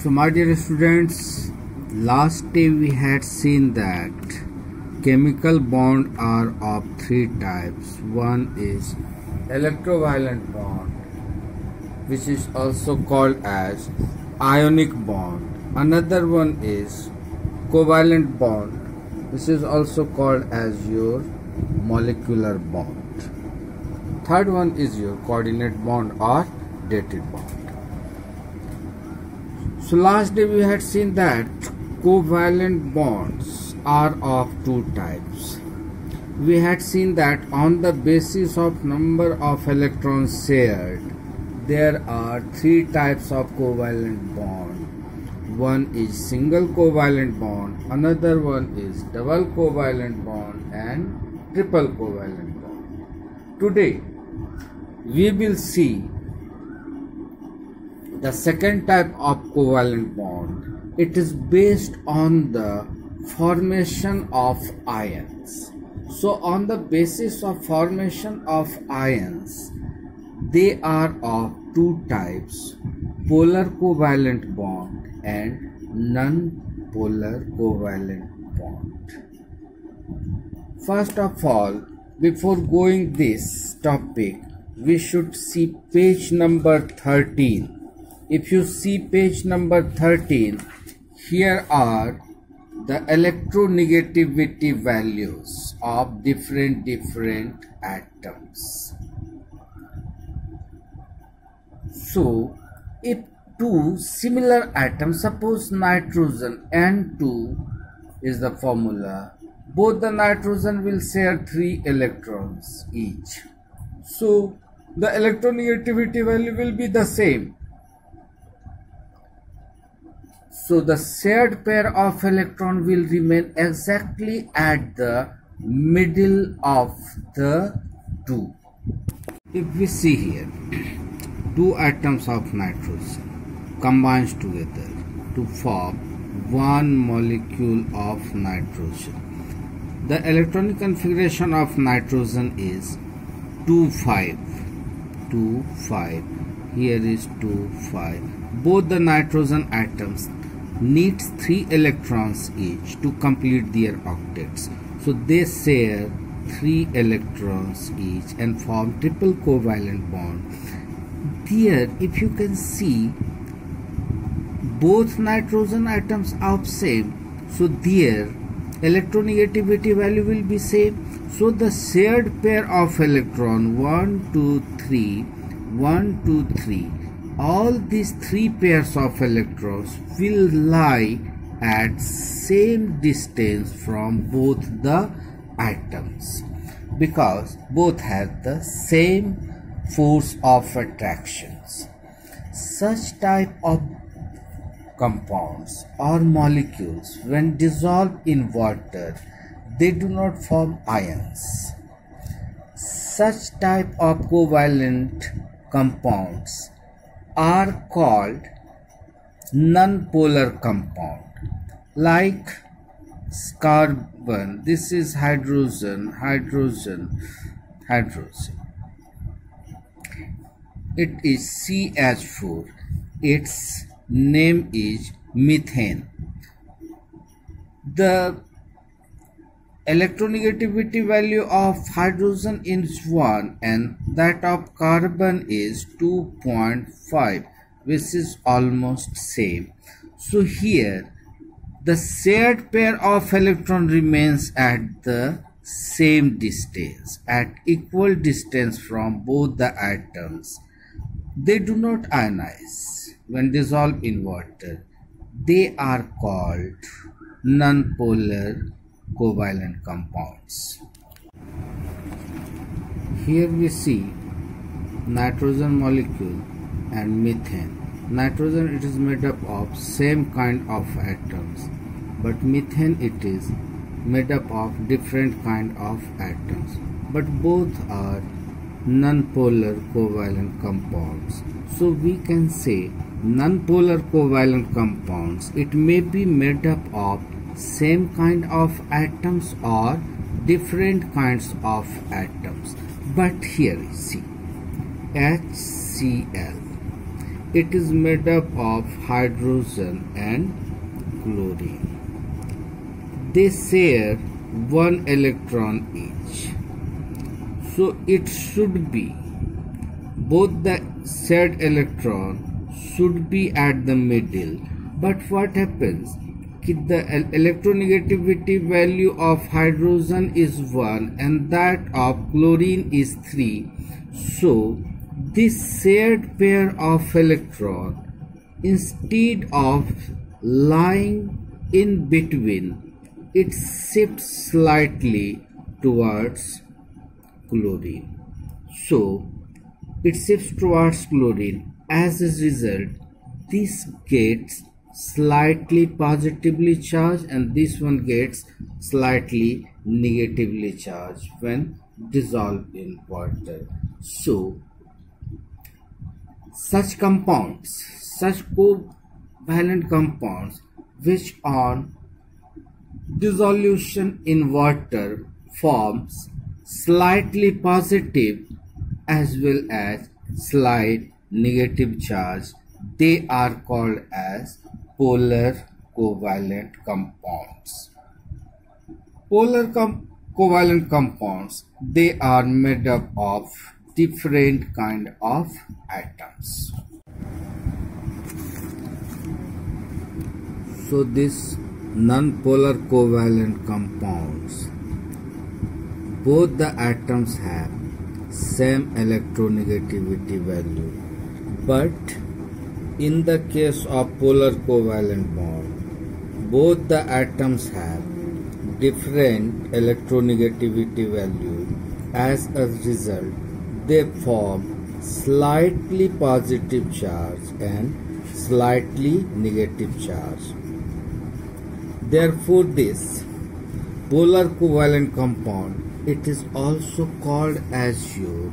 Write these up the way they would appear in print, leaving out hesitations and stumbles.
So my dear students, last day we had seen that chemical bonds are of three types. One is electrovalent bond, which is also called as ionic bond. Another one is covalent bond, which is also called as your molecular bond. Third one is your coordinate bond or dated bond. So last day we had seen that covalent bonds are of two types. We had seen that on the basis of number of electrons shared, there are three types of covalent bond. One is single covalent bond, another one is double covalent bond and triple covalent bond. Today we will see the second type of covalent bond. It is based on the formation of ions. So on the basis of formation of ions, they are of two types: polar covalent bond and non-polar covalent bond. First of all, before going this topic, we should see page number 13. If you see page number 13, here are the electronegativity values of different atoms. So, if two similar atoms, suppose nitrogen N2 is the formula, both the nitrogen will share 3 electrons each. So, the electronegativity value will be the same. So the shared pair of electron will remain exactly at the middle of the two. If we see here, two atoms of nitrogen combines together to form one molecule of nitrogen. The electronic configuration of nitrogen is 2,5. 2,5. Here is 2,5. Both the nitrogen atoms needs 3 electrons each to complete their octets. So they share 3 electrons each and form triple covalent bond. Here, if you can see, both nitrogen atoms are same, so their electronegativity value will be same. So the shared pair of electron 1, 2, 3, 1, 2, 3. All these 3 pairs of electrons will lie at same distance from both the atoms because both have the same force of attractions. Such type of compounds or molecules, when dissolved in water, they do not form ions. Such type of covalent compounds are called non-polar compound, like carbon. This is hydrogen. It is CH4. Its name is methane. The electronegativity value of hydrogen is 1 and that of carbon is 2.5, which is almost same. So here the shared pair of electron remains at the same distance, at equal distance from both the atoms. They do not ionize when dissolved in water. They are called non-polar covalent compounds. Here we see nitrogen molecule and methane. Nitrogen, it is made up of same kind of atoms, but methane, it is made up of different kind of atoms, but both are non-polar covalent compounds. So we can say non-polar covalent compounds, it may be made up of same kind of atoms or different kinds of atoms. But here you see HCl. it is made up of hydrogen and chlorine. They share one electron each. So it should be both the shared electron should be at the middle. But what happens? The electronegativity value of hydrogen is 1 and that of chlorine is 3. So this shared pair of electron, instead of lying in between, it shifts slightly towards chlorine. So it shifts towards chlorine. As a result, this gets slightly positively charged and this one gets slightly negatively charged when dissolved in water. So such compounds, such covalent compounds which on dissolution in water forms slightly positive as well as slight negative charge, they are called as polar covalent compounds. Polar covalent compounds, they are made up of different kind of atoms. So this non-polar covalent compounds, both the atoms have same electronegativity value, but in the case of polar covalent bond, both the atoms have different electronegativity value. As a result, they form slightly positive charge and slightly negative charge. Therefore, this polar covalent compound, it is also called as your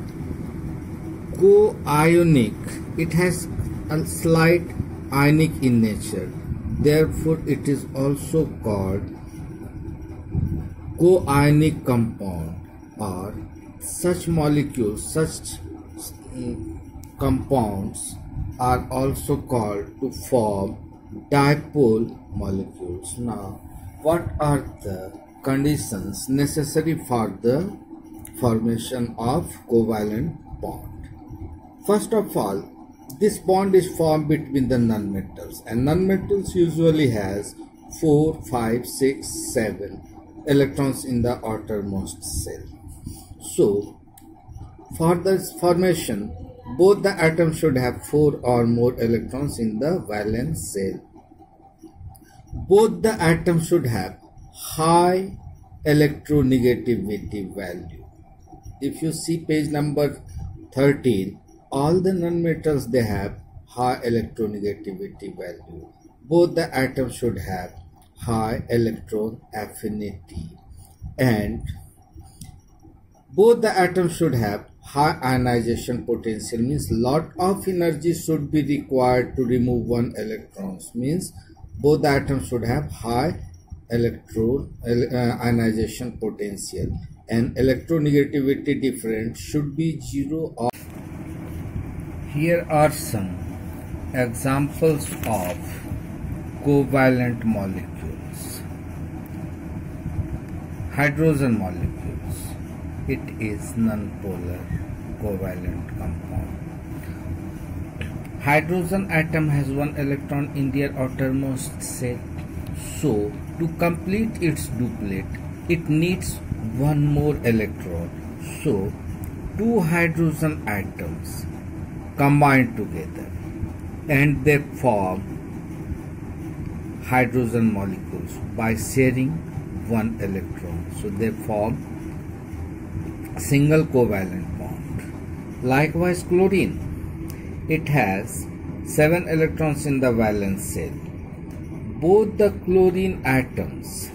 co-ionic. It has a slight ionic in nature. Therefore, it is also called co-ionic compound, or such molecules, such compounds are also called to form dipole molecules. Now, what are the conditions necessary for the formation of covalent bond? First of all, this bond is formed between the nonmetals, and nonmetals usually has 4, 5, 6, 7 electrons in the outermost shell. So for this formation, both the atoms should have 4 or more electrons in the valence shell. Both the atoms should have high electronegativity value. If you see page number 13, all the nonmetals, they have high electronegativity value. Both the atoms should have high electron affinity, and both the atoms should have high ionization potential, means lot of energy should be required to remove one electron, means both the atoms should have high ionization potential, and electronegativity difference should be 0 or. Here are some examples of covalent molecules. Hydrogen molecules, it is non-polar covalent compound. Hydrogen atom has 1 electron in their outermost shell. So to complete its duplet, it needs 1 more electron. So 2 hydrogen atoms combine together and they form hydrogen molecules by sharing 1 electron. So they form single covalent bond. Likewise, chlorine, it has 7 electrons in the valence shell. Both the chlorine atoms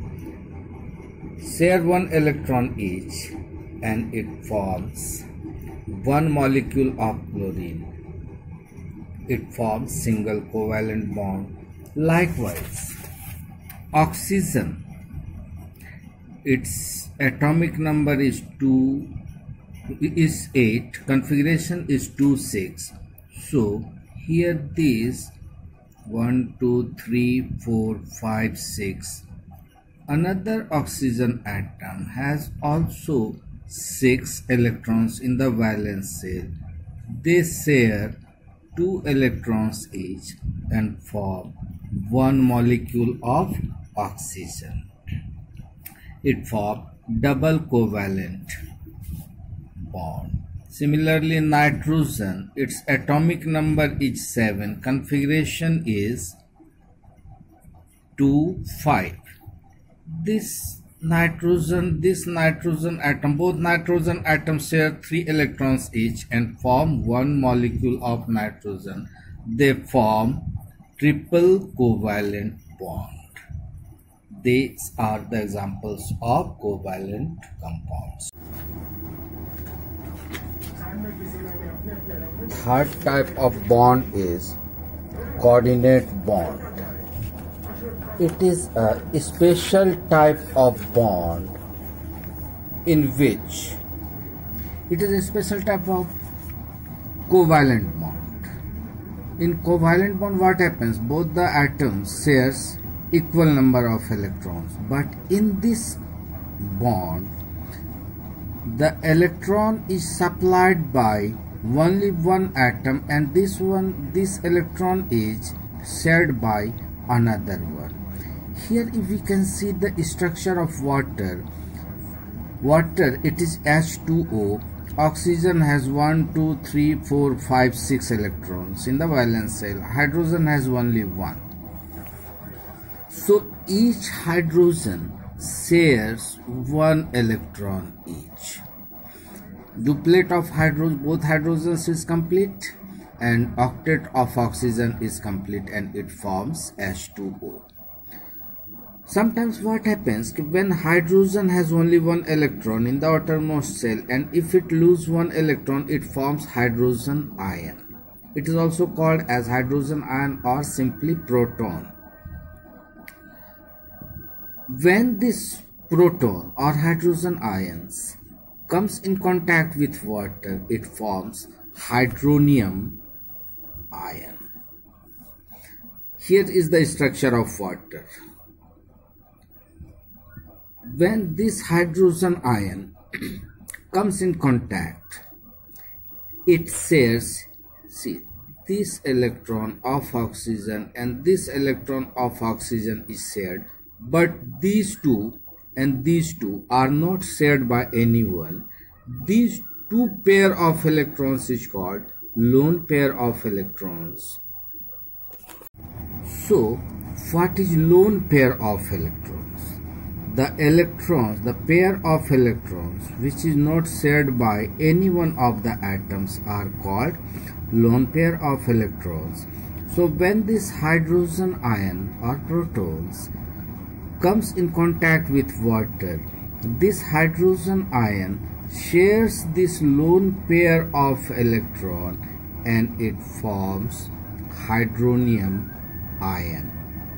share 1 electron each and it forms 1 molecule of chlorine. It forms single covalent bond. Likewise, oxygen, its atomic number is 8, configuration is 2,6. So Here these 1, 2, 3, 4, 5, 6. Another oxygen atom has also 6 electrons in the valence shell. They share 2 electrons each and form one molecule of oxygen. It forms double covalent bond. Similarly, nitrogen, its atomic number is 7. Configuration is 2, 5. This nitrogen atom, both nitrogen atoms share 3 electrons each and form one molecule of nitrogen. They form triple covalent bond. These are the examples of covalent compounds. Third type of bond is coordinate bond. It is a special type of bond in which it is a special type of covalent bond. In covalent bond, what happens? Both the atoms shares equal number of electrons, but in this bond the electron is supplied by only one atom, and this electron is shared by another one. Here if we can see the structure of water, it is H2O. Oxygen has 1, 2, 3, 4, 5, 6 electrons in the valence shell. Hydrogen has only 1. So each hydrogen shares 1 electron each. Duplet of both hydrogens is complete, and octet of oxygen is complete, and it forms H2O. Sometimes what happens when hydrogen has only 1 electron in the outermost shell, and if it loses 1 electron, it forms hydrogen ion. It is also called as hydrogen ion or simply proton. When this proton or hydrogen ions comes in contact with water, it forms hydronium ion. Here is the structure of water. When this hydrogen ion comes in contact, it shares, see, this electron of oxygen and this electron of oxygen is shared, but these two and these two are not shared by anyone. These two pair of electrons is called lone pair of electrons. So what is lone pair of electrons? The pair of electrons which is not shared by any one of the atoms are called lone pair of electrons. So when this hydrogen ion or protons comes in contact with water, this hydrogen ion shares this lone pair of electron and it forms hydronium ion.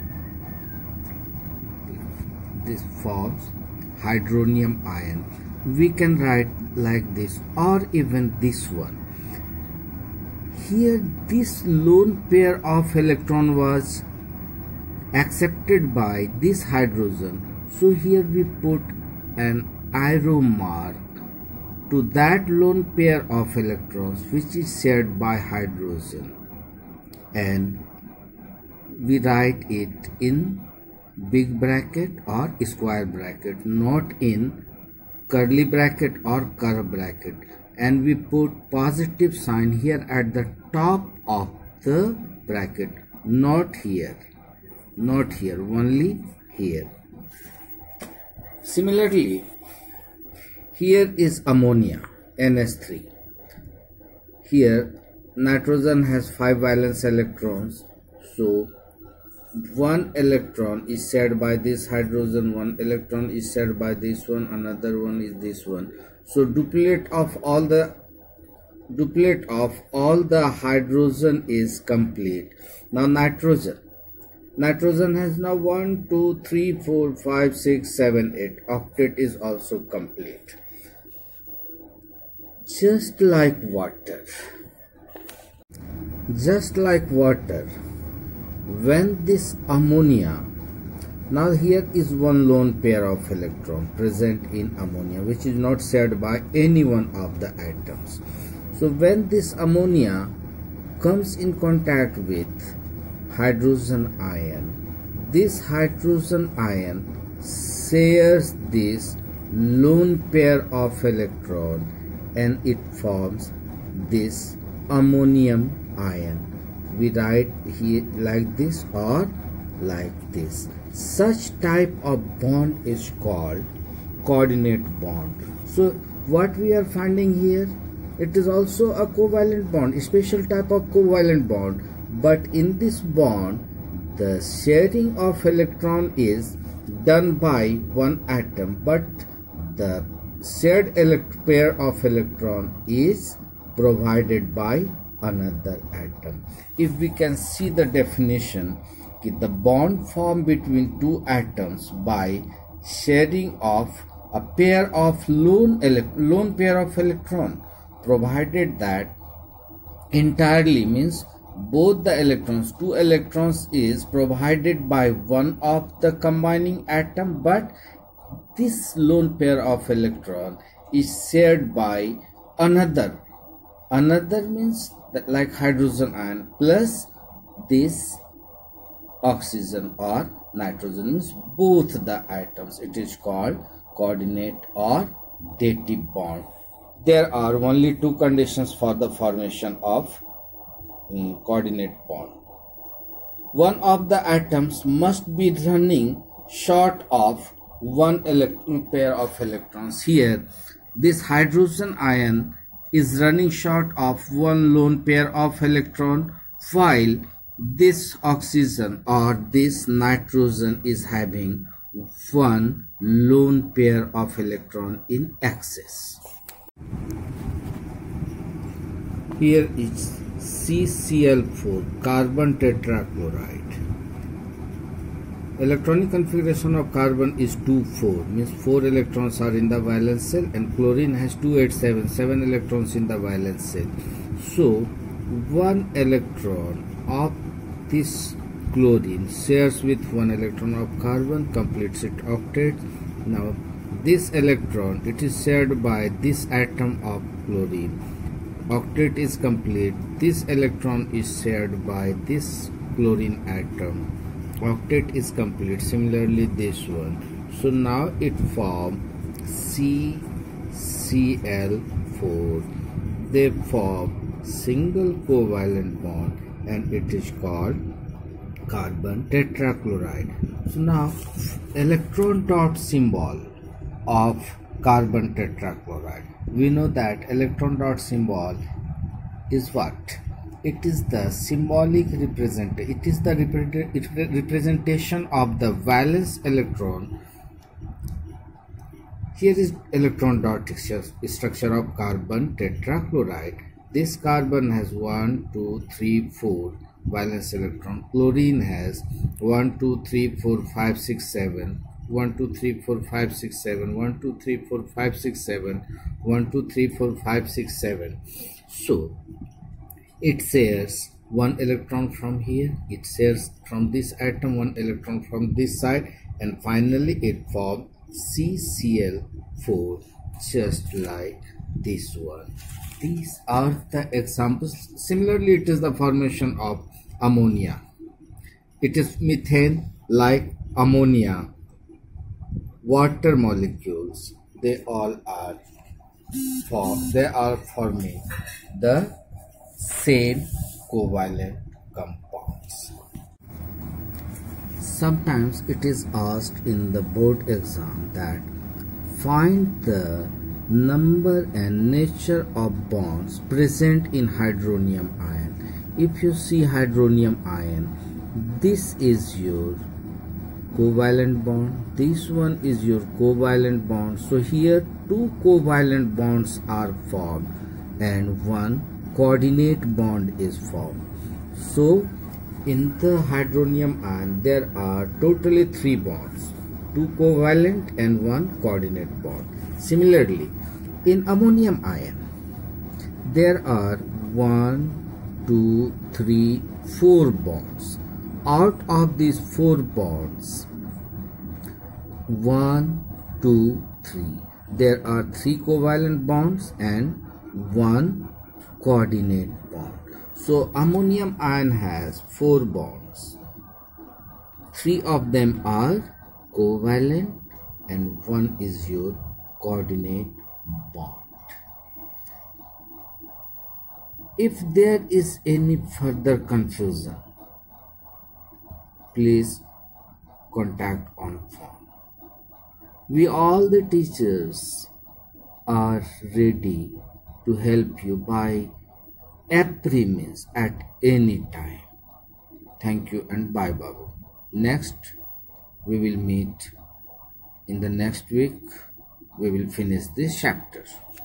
This forms hydronium ion. We can write like this or even this one. Here this lone pair of electron was accepted by this hydrogen, so here we put an arrow mark to that lone pair of electrons which is shared by hydrogen, and we write it in big bracket or square bracket, not in curly bracket or curve bracket, and we put positive sign here at the top of the bracket, not here, only here. Similarly, here is ammonia, NH3. Here nitrogen has 5 valence electrons, so 1 electron is shared by this hydrogen, 1 electron is shared by this one, another one is this one. So duplet of all the hydrogen is complete. Now nitrogen has now 1, 2, 3, 4, 5, 6, 7, 8. Octet is also complete. Just like water, just like water, when this ammonia, now here is one lone pair of electron present in ammonia which is not shared by any one of the atoms. So when this ammonia comes in contact with hydrogen ion, this hydrogen ion shares this lone pair of electron and it forms this ammonium ion. We write here like this or like this. Such type of bond is called coordinate bond. So what we are finding here, it is also a covalent bond, a special type of covalent bond, but in this bond the sharing of electron is done by one atom, but the shared pair of electron is provided by another atom. If we can see the definition, the bond formed between two atoms by sharing of a pair of lone pair of electron, provided that entirely means both the electrons, two electrons is provided by one of the combining atom, but this lone pair of electron is shared by another means that like hydrogen ion plus this oxygen or nitrogen, means both the atoms. It is called coordinate or dative bond. There are only two conditions for the formation of coordinate bond. One of the atoms must be running short of one pair of electrons. Here this hydrogen ion is running short of one lone pair of electron, while this oxygen or this nitrogen is having one lone pair of electron in excess. Here is CCl4, carbon tetrachloride. Electronic configuration of carbon is 2,4, means 4 electrons are in the valence shell, and chlorine has 2,8,7, 7 electrons in the valence shell. So one electron of this chlorine shares with one electron of carbon, completes its octet. Now this electron, it is shared by this atom of chlorine. Octet is complete. This electron is shared by this chlorine atom. Octet is complete. Similarly this one. So now it forms CCl4. They form single covalent bond and it is called carbon tetrachloride. So now electron dot symbol of carbon tetrachloride. We know that electron dot symbol is what? It is the symbolic representation. It is the representation of the valence electron. Here is electron dot structure of carbon tetrachloride. This carbon has 1, 2, 3, 4 valence electron. Chlorine has 1, 2, 3, 4, 5, 6, 7. 1, 2, 3, 4, 5, 6, 7. 1, 2, 3, 4, 5, 6, 7. 1, 2, 3, 4, 5, 6, 7. So it shares one electron from here. It shares from this atom one electron from this side, and finally it forms CCl4, just like this one. These are the examples. Similarly, it is the formation of ammonia. It is methane like ammonia. Water molecules, they all are forming the same covalent compounds. Sometimes it is asked in the board exam that find the number and nature of bonds present in hydronium ion. If you see hydronium ion, this is your covalent bond, this one is your covalent bond. So here two covalent bonds are formed and one coordinate bond is formed. So in the hydronium ion there are totally 3 bonds, 2 covalent and 1 coordinate bond. Similarly in ammonium ion there are 1, 2, 3, 4 bonds. Out of these 4 bonds, 1, 2, 3. There are 3 covalent bonds and 1 coordinate bond. So ammonium ion has 4 bonds. 3 of them are covalent and 1 is your coordinate bond. If there is any further confusion, please contact on phone. We all the teachers are ready to help you by every means at any time. Thank you and bye Babu. Next we will meet in the next week. We will finish this chapter.